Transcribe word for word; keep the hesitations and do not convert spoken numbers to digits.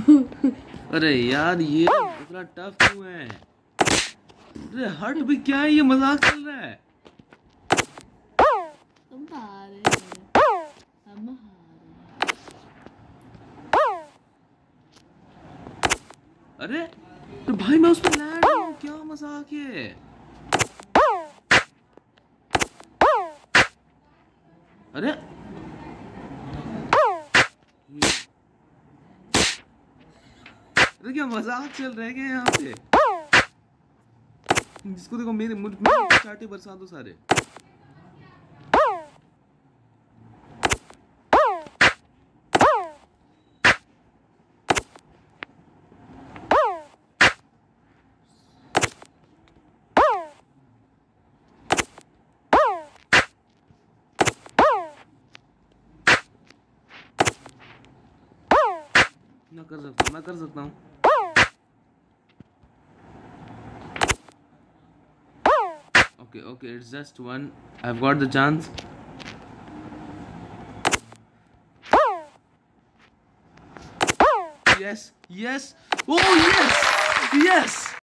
अरे यार ये इतना टफ क्यों है? अरे हट भी, क्या है ये, मजाक चल रहा है? तुम हारे हम हारे। अरे तो भाई मैं उसमें लैंड हूँ, क्या मजाक है? अरे अरे क्या मजाक चल रहा है क्या यहाँ पे? जिसको देखो मेरे मुझ में चाटे बरसा दो सारे। मैं कर सकता हूँ, मैं कर सकता हूँ। Okay, okay, it's just one. I've got the chance. Yes, yes. Oh, yes, yes.